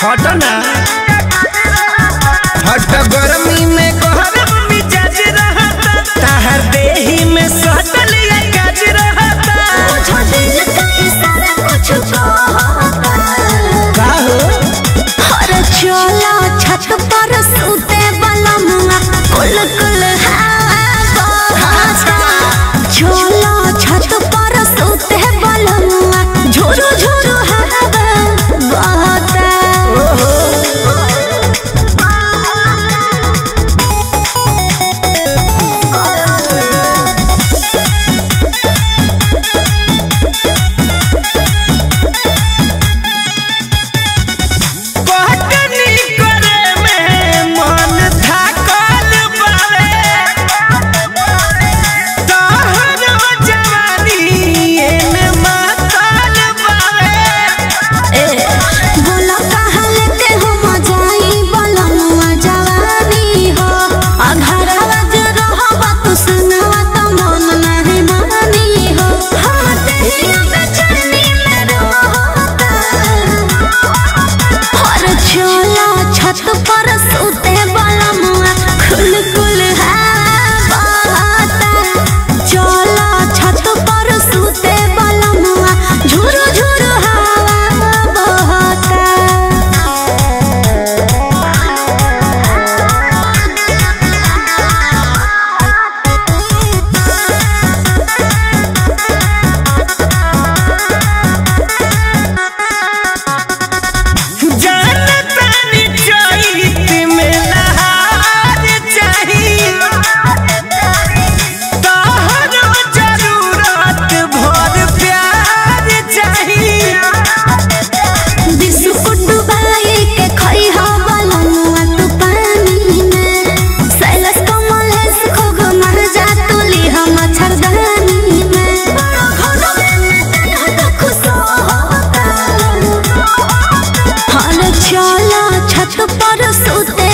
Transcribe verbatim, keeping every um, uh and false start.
हटना हट गर्मी में गरम मिजाज रहता ताहर देही में सटल या गाज रहता कुछ का हो हर चोला छत पर सूते बलमुआ कुल कुल चोला छत पर सूते बलमुआ झुरु झुरु हवा बहता छत पर सूते